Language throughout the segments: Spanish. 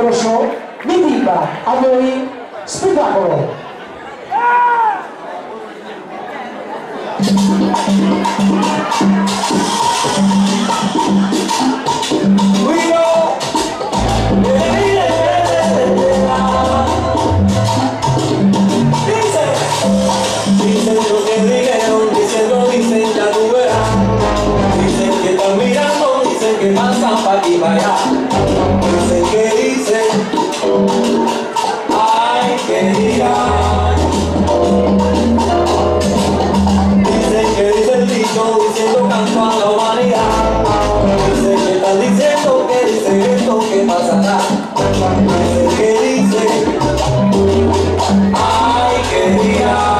dello show, Mitimba, a voi, spettacolo! Dicen lo que dijeron, dicen, ya tú verás. Dicen que están mirando, dicen que pasan pa' aquí para allá. Dicen que dicen, ay, que digan. Dicen que dice el dicho, diciendo canto a la humanidad. Dicen que están diciendo que dicen esto que pasará. Dicen que dicen, ay, que digan.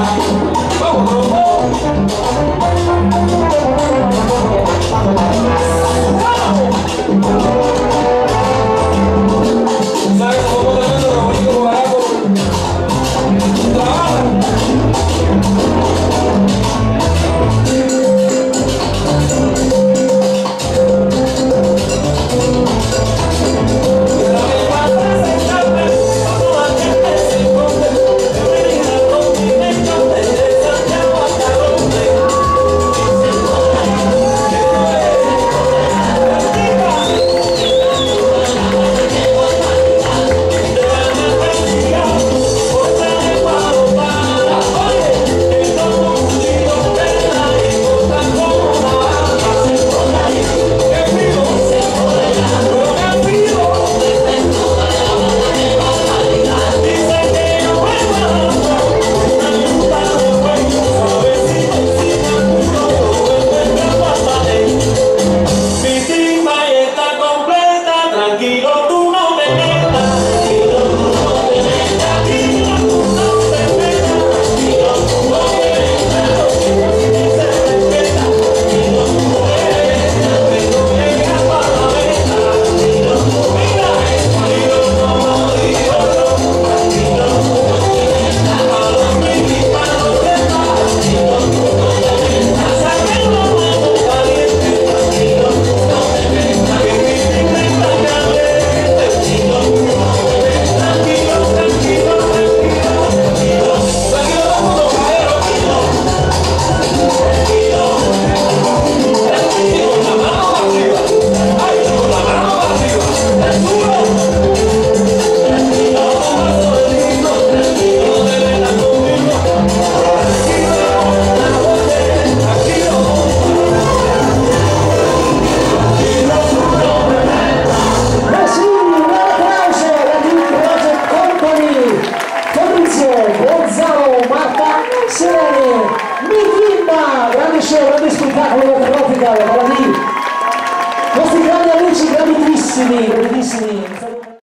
Mitimba, grande show, grande spettacolo da Tropical, nostri grandi amici, grandissimi,